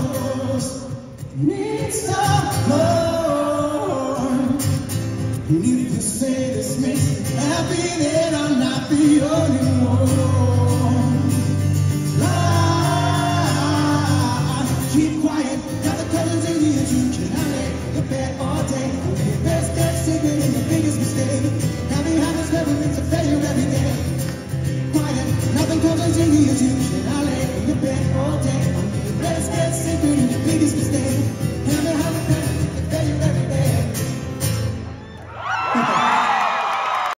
Need some more. And if you say this makes me happy, then I'm not the only one. Keep quiet, got the colors in the you can I lay your bed all day. The best kept secret and the biggest mistake. Having habits never makes a failure every day. Quiet, nothing comes as easy as you can I lay your bed all day. The best kept secret and the biggest mistake.